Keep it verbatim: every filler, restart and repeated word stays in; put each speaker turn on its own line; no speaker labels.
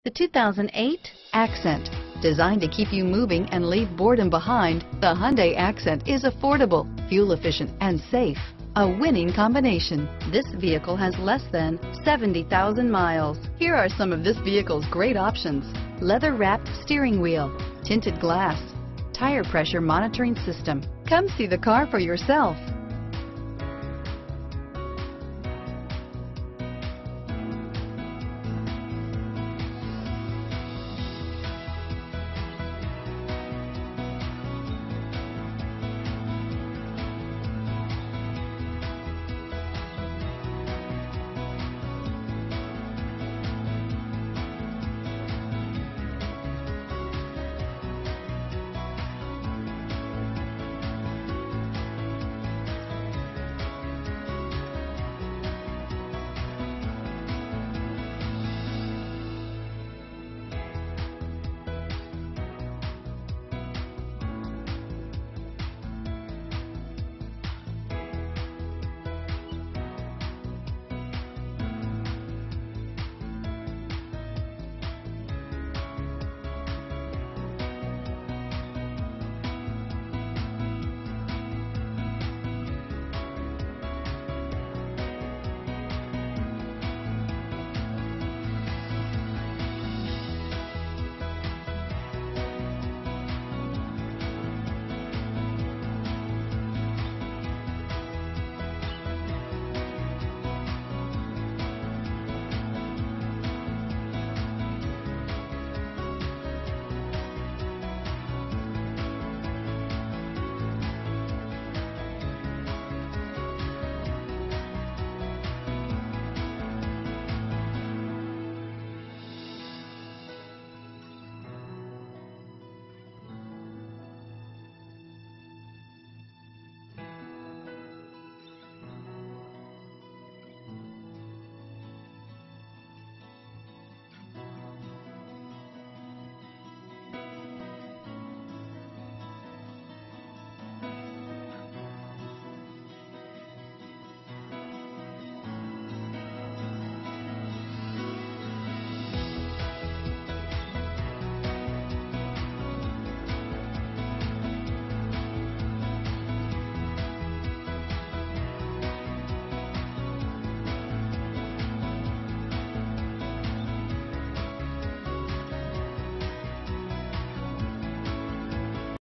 The two thousand eight Accent. Designed to keep you moving and leave boredom behind, the Hyundai Accent is affordable, fuel efficient, and safe. A winning combination. This vehicle has less than seventy thousand miles. Here are some of this vehicle's great options: leather-wrapped steering wheel, tinted glass, tire pressure monitoring system. Come see the car for yourself.